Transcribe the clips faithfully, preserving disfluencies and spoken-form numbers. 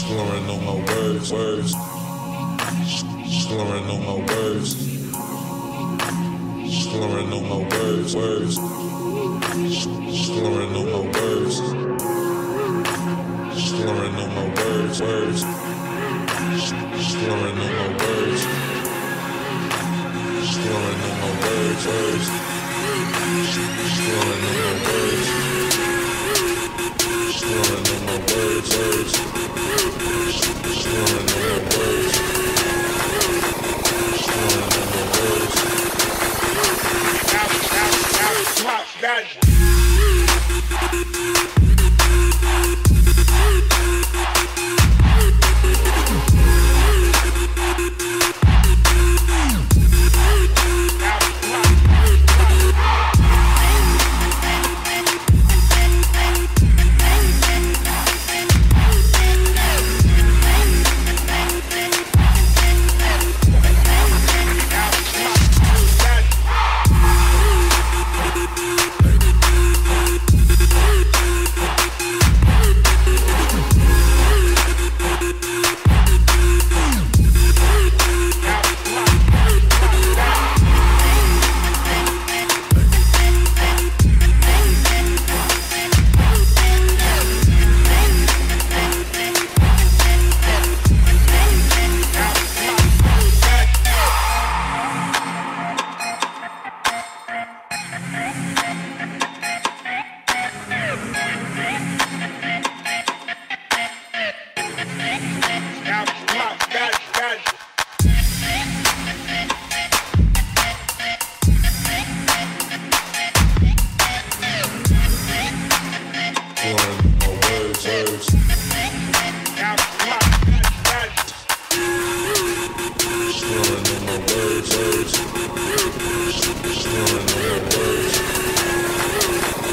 Slurring on my words, words. Slurring on my words. Slurring on my words, words. Slurring on my words. Slurring on my words, words. Slurring on my words. Slurring on my words, words. Slurring on my words. Slurring on my words, words. Slurring on my words. Slurring on my words. Out, out, out, pop that.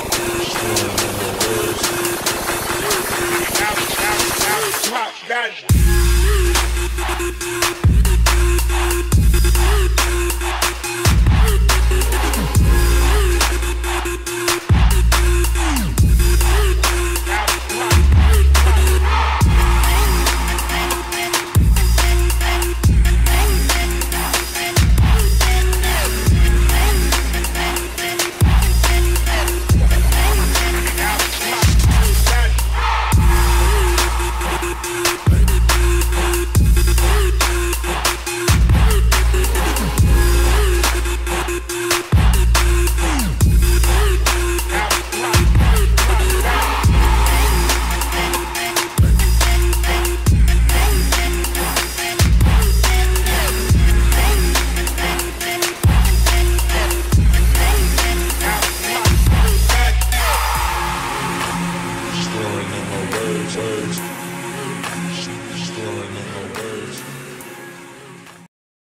Got it.